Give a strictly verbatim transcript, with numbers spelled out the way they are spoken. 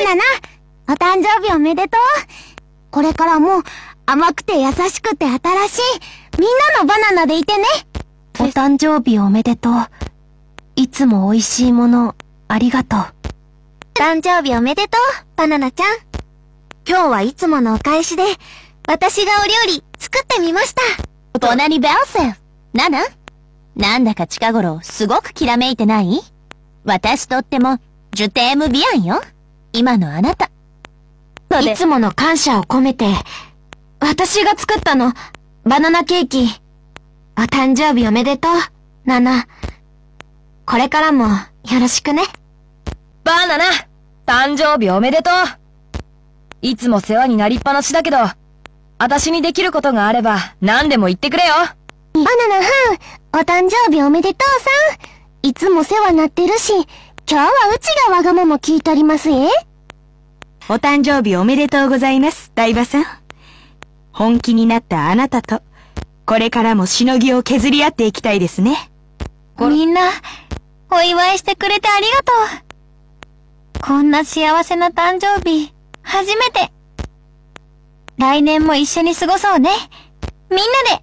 ナナ、お誕生日おめでとう。これからも甘くて優しくて新しいみんなのバナナでいてね。 お誕生日おめでとう。いつも美味しいものありがとう。 誕生日おめでとう、バナナちゃん。今日はいつものお返しで、私がお料理作ってみました。 隣ベルセン、ナナ？なんだか近頃すごくきらめいてない？私とっても、ジュテームビアンよ。今のあなた。 いつもの感謝を込めて、私が作ったの、バナナケーキ。お誕生日おめでとう、ナナ。これからもよろしくね。 バナナ、誕生日おめでとう。いつも世話になりっぱなしだけど、私にできることがあれば何でも言ってくれよ。 バナナはん、お誕生日おめでとうさん。いつも世話なってるし、今日はうちがわがまま聞いとりますえ。 お誕生日おめでとうございます、ダイバさん。本気になったあなたと、これからもしのぎを削り合っていきたいですね。 みんな、お祝いしてくれてありがとう。こんな幸せな誕生日、初めて。来年も一緒に過ごそうね。みんなで